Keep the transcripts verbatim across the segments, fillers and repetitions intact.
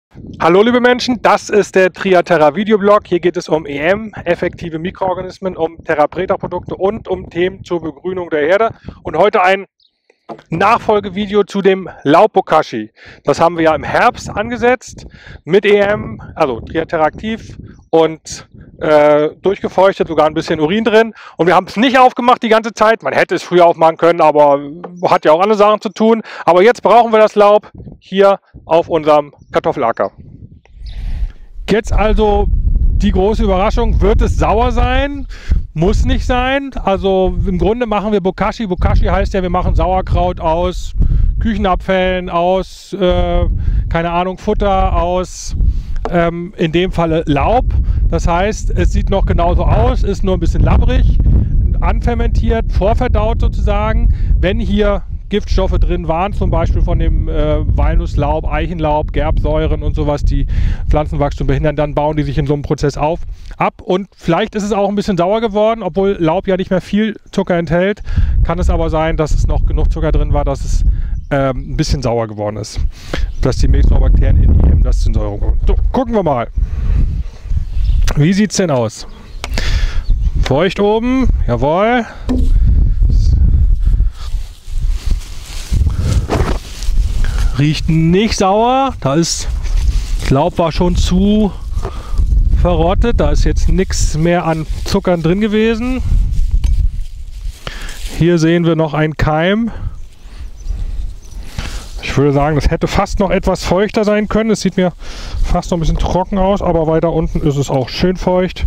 Hallo liebe Menschen, das ist der Triaterra Videoblog. Hier geht es um E M, effektive Mikroorganismen, um Terra-Preta-Produkte und um Themen zur Begrünung der Erde. Und heute ein Nachfolgevideo zu dem Laub-Bokashi. Das haben wir ja im Herbst angesetzt mit E M, also Triaterra aktiv und äh, durchgefeuchtet, sogar ein bisschen Urin drin. Und wir haben es nicht aufgemacht die ganze Zeit. Man hätte es früher aufmachen können, aber hat ja auch andere Sachen zu tun. Aber jetzt brauchen wir das Laub hier auf unserem Kartoffelacker. Jetzt also die große Überraschung, wird es sauer sein? Muss nicht sein. Also im Grunde machen wir Bokashi. Bokashi heißt ja, wir machen Sauerkraut aus Küchenabfällen, aus, äh, keine Ahnung, Futter, aus ähm, in dem Falle Laub. Das heißt, es sieht noch genauso aus, ist nur ein bisschen labbrig, anfermentiert, vorverdaut sozusagen. Wenn hier Giftstoffe drin waren, zum Beispiel von dem äh, Walnusslaub, Eichenlaub, Gerbsäuren und sowas, die Pflanzenwachstum behindern, dann bauen die sich in so einem Prozess auf, ab. Und vielleicht ist es auch ein bisschen sauer geworden, obwohl Laub ja nicht mehr viel Zucker enthält. Kann es aber sein, dass es noch genug Zucker drin war, dass es ähm, ein bisschen sauer geworden ist. Dass die Milchsäurebakterien in ihm das zur Säuerung kommen. So, gucken wir mal. Wie sieht es denn aus? Feucht oben, jawohl. Riecht nicht sauer, da ist, das Laub war schon zu verrottet, da ist jetzt nichts mehr an Zuckern drin gewesen. Hier sehen wir noch einen Keim. Ich würde sagen, das hätte fast noch etwas feuchter sein können. Es sieht mir fast noch ein bisschen trocken aus, aber weiter unten ist es auch schön feucht.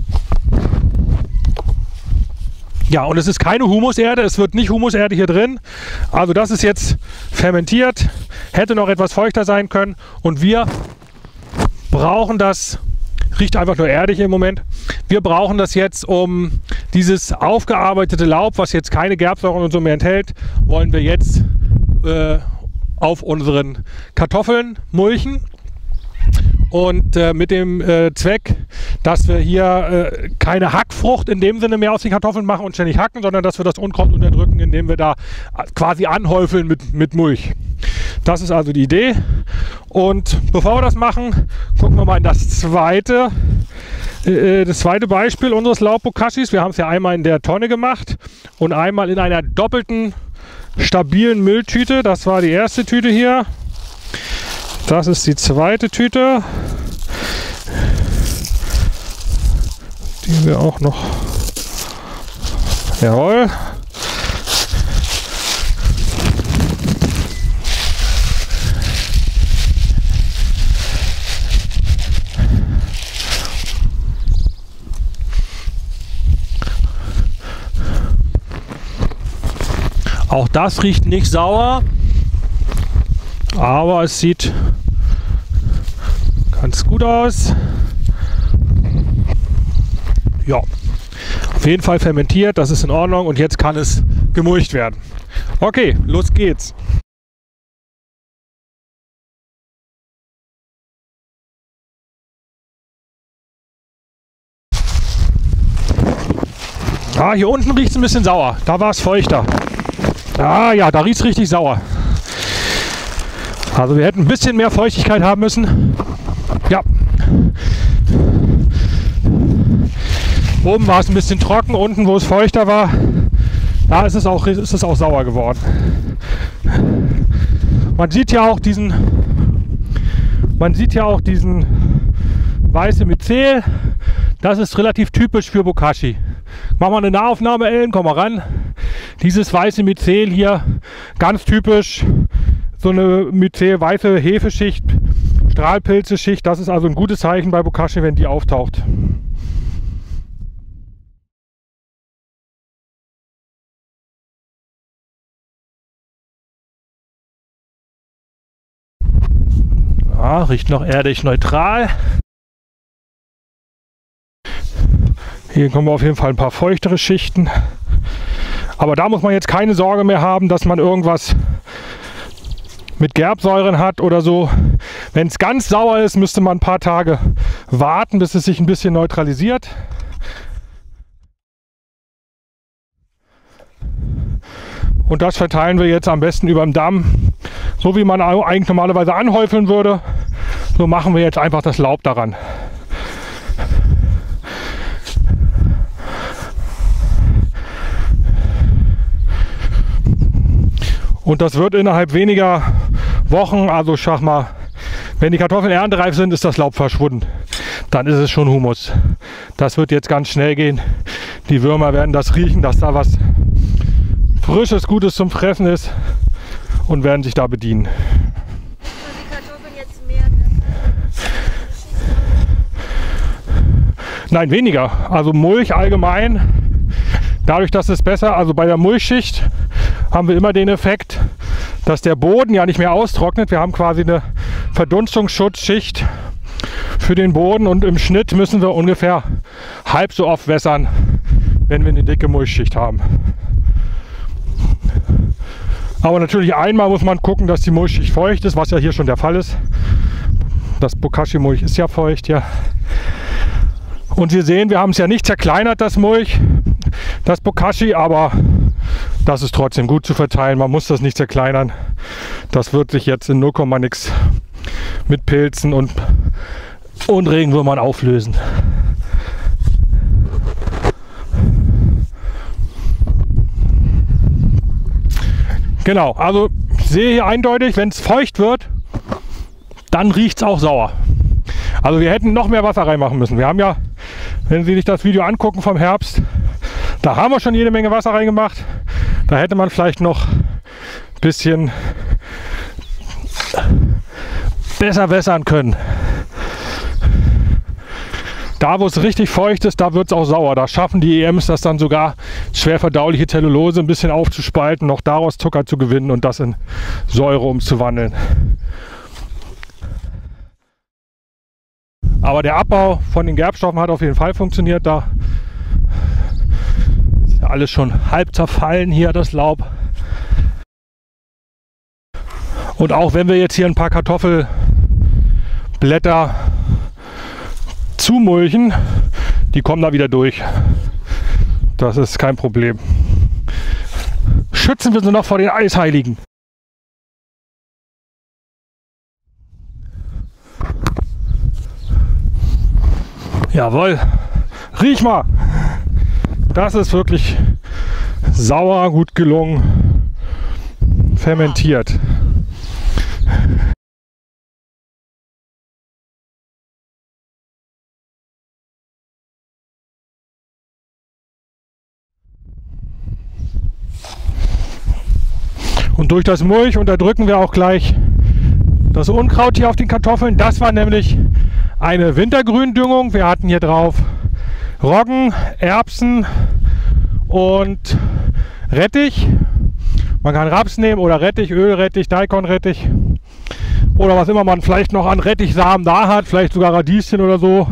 Ja, und es ist keine Humuserde, es wird nicht Humuserde hier drin. Also das ist jetzt fermentiert, hätte noch etwas feuchter sein können. Und wir brauchen das, riecht einfach nur erdig im Moment. Wir brauchen das jetzt, um dieses aufgearbeitete Laub, was jetzt keine Gerbsäuren und so mehr enthält, wollen wir jetzt äh, auf unseren Kartoffeln mulchen. Und äh, mit dem äh, Zweck, dass wir hier äh, keine Hackfrucht in dem Sinne mehr aus den Kartoffeln machen und ständig hacken, sondern dass wir das Unkraut unterdrücken, indem wir da quasi anhäufeln mit, mit Mulch. Das ist also die Idee. Und bevor wir das machen, gucken wir mal in das zweite, äh, das zweite Beispiel unseres Laub-Bokashis. Wir haben es ja einmal in der Tonne gemacht und einmal in einer doppelten, stabilen Mülltüte. Das war die erste Tüte hier. Das ist die zweite Tüte, die wir auch noch, jawohl, auch das riecht nicht sauer, aber es sieht ganz gut aus. Ja, auf jeden Fall fermentiert, das ist in Ordnung und jetzt kann es gemulcht werden. Okay, los geht's. Ah, hier unten riecht es ein bisschen sauer, da war es feuchter. Ah ja, da riecht es richtig sauer. Also wir hätten ein bisschen mehr Feuchtigkeit haben müssen. Ja. Oben war es ein bisschen trocken, unten, wo es feuchter war, da ist es auch, ist es auch sauer geworden. Man sieht ja auch diesen, man sieht ja auch diesen weiße Myzel. Das ist relativ typisch für Bokashi. Machen wir eine Nahaufnahme, Ellen, komm mal ran. Dieses weiße Myzel hier, ganz typisch. So eine Myzel, weiße Hefeschicht, Strahlpilzeschicht, das ist also ein gutes Zeichen bei Bokashi, wenn die auftaucht. Ja, riecht noch erdig neutral. Hier kommen wir auf jeden Fall ein paar feuchtere Schichten. Aber da muss man jetzt keine Sorge mehr haben, dass man irgendwas mit Gerbsäuren hat oder so. Wenn es ganz sauer ist, müsste man ein paar Tage warten, bis es sich ein bisschen neutralisiert. Und das verteilen wir jetzt am besten über den Damm, so wie man eigentlich normalerweise anhäufeln würde. So machen wir jetzt einfach das Laub daran. Und das wird innerhalb weniger Wochen, also schach mal, wenn die Kartoffeln erntereif sind, ist das Laub verschwunden. Dann ist es schon Humus. Das wird jetzt ganz schnell gehen. Die Würmer werden das riechen, dass da was Frisches, Gutes zum Fressen ist und werden sich da bedienen. Die Kartoffeln jetzt mehr, ne? Nein, weniger. Also Mulch allgemein, dadurch, dass es besser, also bei der Mulchschicht haben wir immer den Effekt, dass der Boden ja nicht mehr austrocknet. Wir haben quasi eine Verdunstungsschutzschicht für den Boden und im Schnitt müssen wir ungefähr halb so oft wässern, wenn wir eine dicke Mulchschicht haben. Aber natürlich einmal muss man gucken, dass die Mulchschicht feucht ist, was ja hier schon der Fall ist. Das Bokashi-Mulch ist ja feucht, ja. Und Sie sehen, wir haben es ja nicht zerkleinert, das Mulch, das Bokashi, aber das ist trotzdem gut zu verteilen. Man muss das nicht zerkleinern. Das wird sich jetzt in null Komma nix mit Pilzen und, und Regenwürmern auflösen. Genau, also ich sehe hier eindeutig, wenn es feucht wird, dann riecht es auch sauer. Also wir hätten noch mehr Wasser reinmachen müssen. Wir haben ja, wenn Sie sich das Video angucken vom Herbst, da haben wir schon jede Menge Wasser reingemacht. Da hätte man vielleicht noch ein bisschen besser wässern können. Da, wo es richtig feucht ist, da wird es auch sauer. Da schaffen die E Ms das dann sogar, schwer verdauliche Zellulose ein bisschen aufzuspalten, noch daraus Zucker zu gewinnen und das in Säure umzuwandeln. Aber der Abbau von den Gerbstoffen hat auf jeden Fall funktioniert. Da ist ja alles schon halb zerfallen hier, das Laub. Und auch wenn wir jetzt hier ein paar Kartoffelblätter zumulchen, die kommen da wieder durch. Das ist kein Problem. Schützen wir sie noch vor den Eisheiligen. Jawohl, riech mal. Das ist wirklich sauer, gut gelungen, fermentiert. Und durch das Mulch unterdrücken wir auch gleich das Unkraut hier auf den Kartoffeln. Das war nämlich eine Wintergründüngung. Wir hatten hier drauf Roggen, Erbsen und Rettich. Man kann Raps nehmen oder Rettich, Ölrettich, Daikonrettich oder was immer man vielleicht noch an Rettichsamen da hat, vielleicht sogar Radieschen oder so.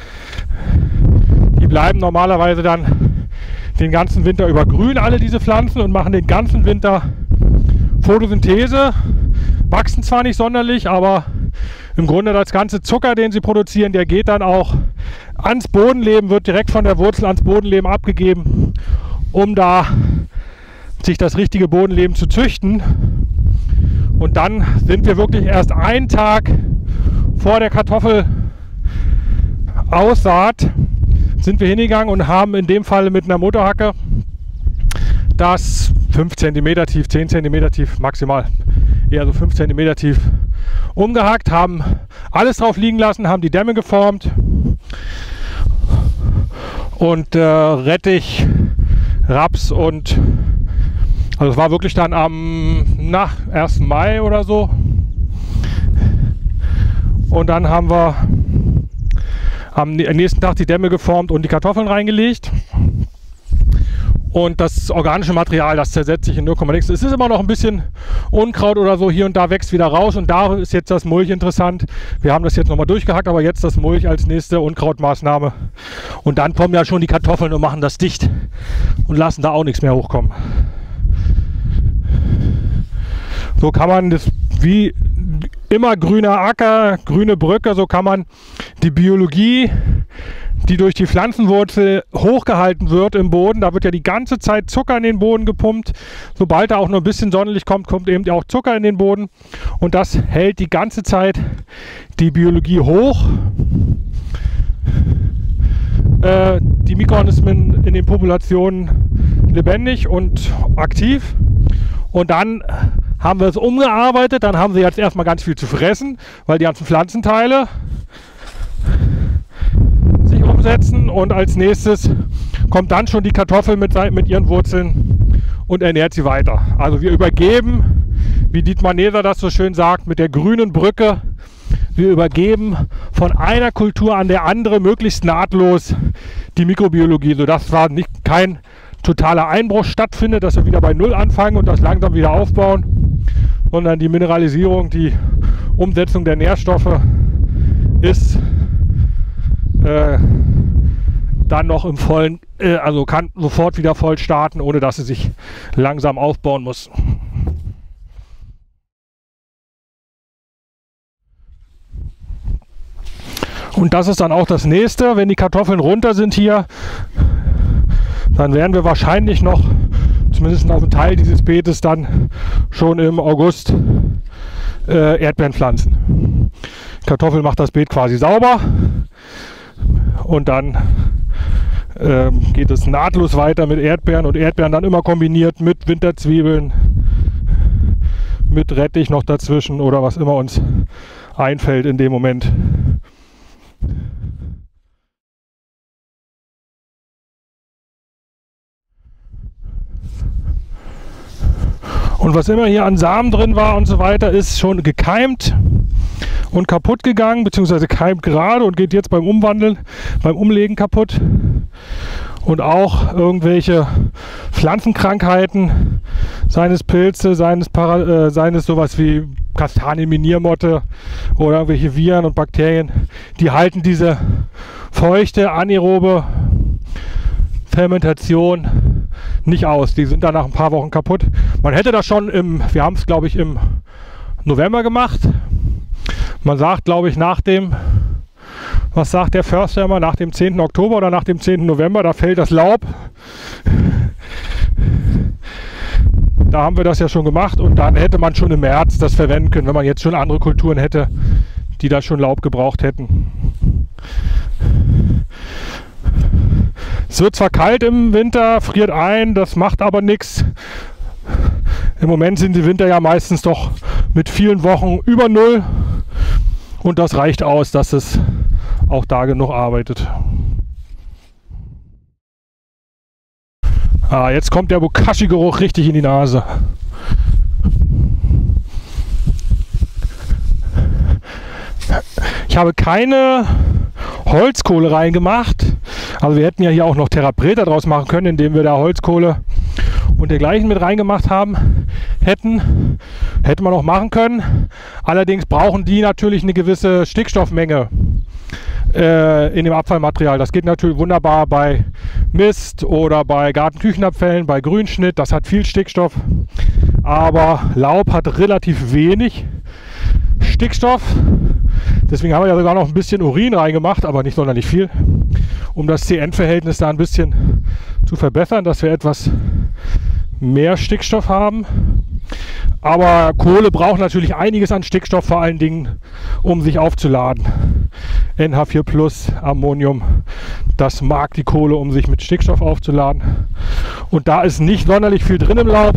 Die bleiben normalerweise dann den ganzen Winter über grün, alle diese Pflanzen, und machen den ganzen Winter Photosynthese, wachsen zwar nicht sonderlich, aber im Grunde das ganze Zucker, den sie produzieren, der geht dann auch ans Bodenleben, wird direkt von der Wurzel ans Bodenleben abgegeben, um da sich das richtige Bodenleben zu züchten. Und dann sind wir wirklich erst einen Tag vor der Kartoffelaussaat sind wir hingegangen und haben in dem Fall mit einer Motorhacke das fünf Zentimeter tief, zehn Zentimeter tief, maximal eher so fünf Zentimeter tief umgehackt, haben alles drauf liegen lassen, haben die Dämme geformt und äh, Rettich, Raps und also es war wirklich dann am na, ersten Mai oder so. Und dann haben wir am nächsten Tag die Dämme geformt und die Kartoffeln reingelegt. Und das organische Material, das zersetzt sich in null Komma nix. Es ist immer noch ein bisschen Unkraut oder so, hier und da wächst wieder raus. Und da ist jetzt das Mulch interessant. Wir haben das jetzt nochmal durchgehackt, aber jetzt das Mulch als nächste Unkrautmaßnahme. Und dann kommen ja schon die Kartoffeln und machen das dicht und lassen da auch nichts mehr hochkommen. So kann man das wie immer grüner Acker, grüne Brücke, so kann man die Biologie, die durch die Pflanzenwurzel hochgehalten wird im Boden, da wird ja die ganze Zeit Zucker in den Boden gepumpt. Sobald da auch nur ein bisschen Sonnenlicht kommt, kommt eben auch Zucker in den Boden. Und das hält die ganze Zeit die Biologie hoch. Äh, die Mikroorganismen in den Populationen lebendig und aktiv. Und dann haben wir es umgearbeitet, dann haben sie jetzt erstmal ganz viel zu fressen, weil die ganzen Pflanzenteile sich umsetzen, und als nächstes kommt dann schon die Kartoffel mit, mit ihren Wurzeln und ernährt sie weiter. Also wir übergeben, wie Dietmar Neser das so schön sagt, mit der grünen Brücke, wir übergeben von einer Kultur an der andere möglichst nahtlos die Mikrobiologie, sodass zwar nicht kein totaler Einbruch stattfindet, dass wir wieder bei Null anfangen und das langsam wieder aufbauen, sondern die Mineralisierung, die Umsetzung der Nährstoffe ist äh, dann noch im vollen, äh, also kann sofort wieder voll starten, ohne dass sie sich langsam aufbauen muss. Und das ist dann auch das nächste, wenn die Kartoffeln runter sind hier, dann werden wir wahrscheinlich noch, zumindest auf einem Teil dieses Beetes, dann schon im August äh, Erdbeeren pflanzen. Kartoffel macht das Beet quasi sauber und dann äh, geht es nahtlos weiter mit Erdbeeren, und Erdbeeren dann immer kombiniert mit Winterzwiebeln, mit Rettich noch dazwischen oder was immer uns einfällt in dem Moment. Und was immer hier an Samen drin war und so weiter, ist schon gekeimt und kaputt gegangen, beziehungsweise keimt gerade und geht jetzt beim Umwandeln, beim Umlegen kaputt. Und auch irgendwelche Pflanzenkrankheiten, seines Pilze, seines, Para, äh, seines sowas wie Kastanienminiermotte oder irgendwelche Viren und Bakterien, die halten diese feuchte, anaerobe Fermentation nicht aus. Die sind dann nach ein paar Wochen kaputt. Man hätte das schon im, wir haben es glaube ich im November gemacht. Man sagt glaube ich nach dem, was sagt der Förster immer, nach dem zehnten Oktober oder nach dem zehnten November, da fällt das Laub. Da haben wir das ja schon gemacht, und dann hätte man schon im März das verwenden können, wenn man jetzt schon andere Kulturen hätte, die da schon Laub gebraucht hätten. Es wird zwar kalt im Winter, friert ein, das macht aber nichts. Im Moment sind die Winter ja meistens doch mit vielen Wochen über Null, und das reicht aus, dass es auch da genug arbeitet. Ah, jetzt kommt der Bokashi-Geruch richtig in die Nase. Ich habe keine Holzkohle reingemacht. Also wir hätten ja hier auch noch Terra Preta draus machen können, indem wir da Holzkohle und dergleichen mit reingemacht haben hätten. Hätte man auch machen können. Allerdings brauchen die natürlich eine gewisse Stickstoffmenge äh, in dem Abfallmaterial. Das geht natürlich wunderbar bei Mist oder bei Gartenküchenabfällen, bei Grünschnitt. Das hat viel Stickstoff. Aber Laub hat relativ wenig Stickstoff. Deswegen haben wir ja sogar noch ein bisschen Urin reingemacht, aber nicht sonderlich viel, um das C N-Verhältnis da ein bisschen zu verbessern, dass wir etwas mehr Stickstoff haben. Aber Kohle braucht natürlich einiges an Stickstoff, vor allen Dingen, um sich aufzuladen. N H vier plus, Ammonium, das mag die Kohle, um sich mit Stickstoff aufzuladen. Und da ist nicht sonderlich viel drin im Laub.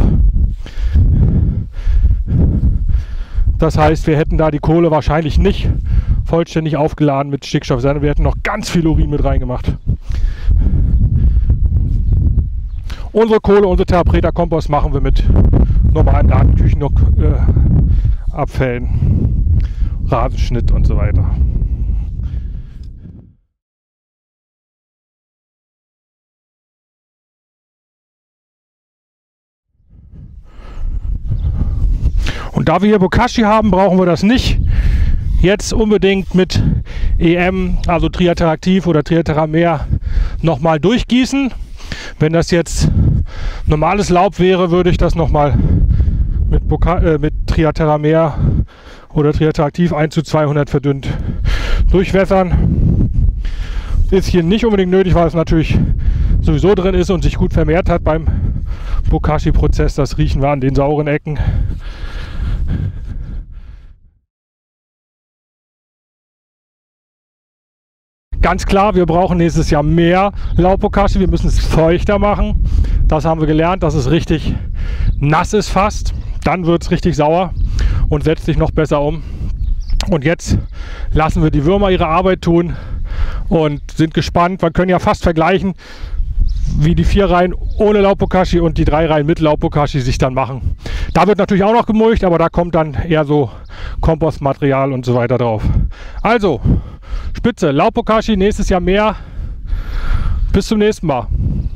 Das heißt, wir hätten da die Kohle wahrscheinlich nicht vollständig aufgeladen mit Stickstoff, sondern wir hätten noch ganz viel Urin mit reingemacht. Unsere Kohle, unsere Terra Preta Kompost machen wir mit normalen Gartenküchenabfällen, äh, Rasenschnitt und so weiter. Und da wir hier Bokashi haben, brauchen wir das nicht jetzt unbedingt mit E M, also Triateraktiv oder Triateramer, nochmal durchgießen. Wenn das jetzt normales Laub wäre, würde ich das nochmal mit, äh, mit Triateramer oder Triateraktiv eins zu zweihundert verdünnt durchwässern. Ist hier nicht unbedingt nötig, weil es natürlich sowieso drin ist und sich gut vermehrt hat beim Bokashi-Prozess. Das riechen wir an den sauren Ecken. Ganz klar, wir brauchen nächstes Jahr mehr Laub-Bokashi. Wir müssen es feuchter machen. Das haben wir gelernt, dass es richtig nass ist fast. Dann wird es richtig sauer und setzt sich noch besser um. Und jetzt lassen wir die Würmer ihre Arbeit tun und sind gespannt. Wir können ja fast vergleichen, wie die vier Reihen ohne Laub-Bokashi und die drei Reihen mit Laub-Bokashi sich dann machen. Da wird natürlich auch noch gemulcht, aber da kommt dann eher so Kompostmaterial und so weiter drauf. Also, Spitze, Laub-Bokashi, nächstes Jahr mehr. Bis zum nächsten Mal.